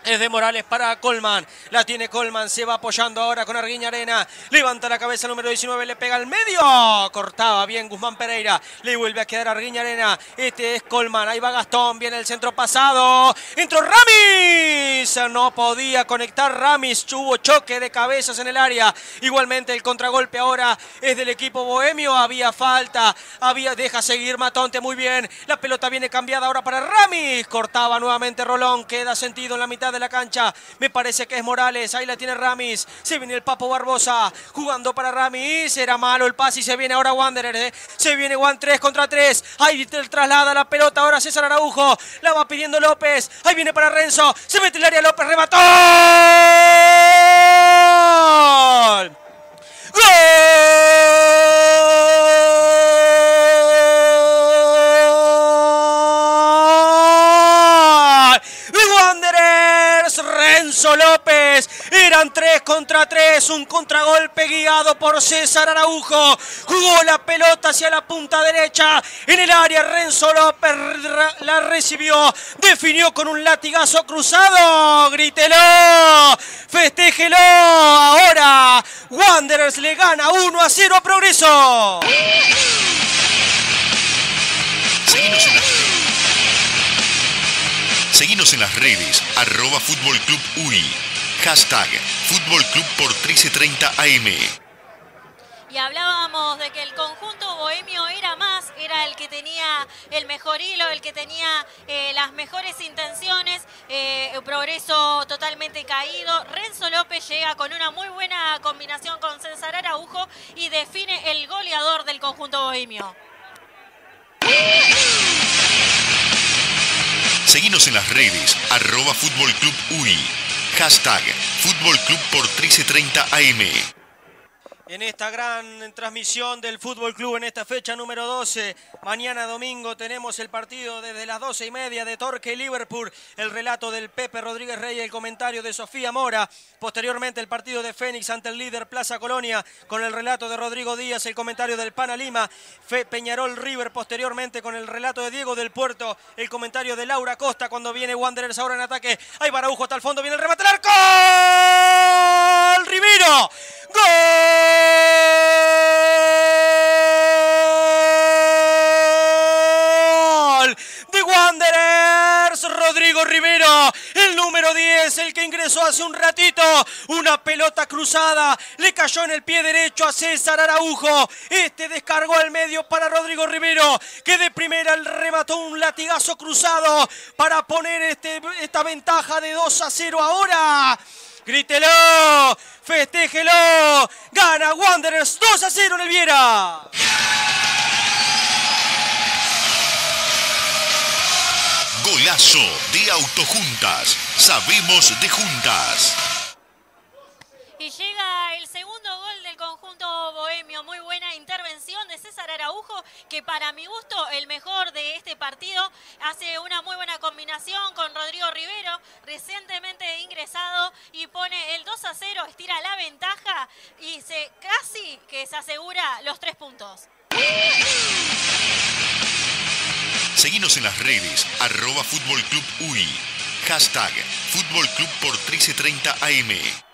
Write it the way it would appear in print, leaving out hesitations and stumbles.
Es de Morales para Colman. La tiene Colman. Se va apoyando ahora con Arguiñarena. Levanta la cabeza el número 19. Le pega al medio. Cortaba bien Guzmán Pereira. Le vuelve a quedar Arguiñarena. Este es Colman. Ahí va Gastón. Viene el centro pasado. Entró Ramis. No podía conectar Ramis. Hubo choque de cabezas en el área. Igualmente el contragolpe ahora es del equipo bohemio. Había falta. Deja seguir Matonte. Muy bien. La pelota viene cambiada ahora para Ramis. Cortaba nuevamente Rolón. Queda sentido en la mitad de la cancha. Me parece que es Morales. Ahí la tiene Ramis. Se viene el Papo Barbosa. Jugando para Ramis. Era malo el pase y se viene ahora Wanderer. Se viene Juan 3 contra 3. Ahí traslada la pelota ahora César Araujo. La va pidiendo López. Ahí viene para Renzo. Se mete el área López. Remató. ¡Gol! Renzo López, eran 3 contra 3, un contragolpe guiado por César Araujo, jugó la pelota hacia la punta derecha, en el área Renzo López la recibió, definió con un latigazo cruzado, grítelo, festéjelo, ahora Wanderers le gana 1-0 a Progreso. Seguinos en las redes, @Fútbol Club UI, #Fútbol Club por 1330 AM. Y hablábamos de que el conjunto bohemio era el que tenía el mejor hilo, el que tenía las mejores intenciones, Progreso totalmente caído. Renzo López llega con una muy buena combinación con César Araujo y define el goleador del conjunto bohemio. Seguinos en las redes, @Fútbol Club UI, #Fútbol Club por 1330 AM. En esta gran transmisión del Fútbol Club en esta fecha número 12, mañana domingo tenemos el partido desde las 12:30 de Torque y Liverpool, el relato del Pepe Rodríguez Rey, el comentario de Sofía Mora, posteriormente el partido de Fénix ante el líder Plaza Colonia con el relato de Rodrigo Díaz, el comentario del Pana Lima, Peñarol River, posteriormente con el relato de Diego del Puerto, el comentario de Laura Costa cuando viene Wanderers ahora en ataque, ahí Araujo hasta el fondo, viene el remate al arco, ¡gol! Rivero, ¡gol! De Wanderers, Rodrigo Rivero, el número 10, el que ingresó hace un ratito, una pelota cruzada, le cayó en el pie derecho a César Araujo, este descargó al medio para Rodrigo Rivero, que de primera el remató un latigazo cruzado para poner esta ventaja de 2-0 ahora. Grítelo, festéjelo, gana Wanderers 2-0 en el Viera. Golazo de Autojuntas, sabemos de juntas. Y llega el segundo gol del conjunto bohemio. Muy buena intervención de César Araujo, que para mi gusto el mejor de este partido. Hace una muy buena combinación con Rodrigo Rivero, recientemente ingresado, y pone el 2-0, estira la ventaja y casi que se asegura los 3 puntos. Seguinos en las redes, @Fútbol Club UI, #Fútbol Club por 1330 AM.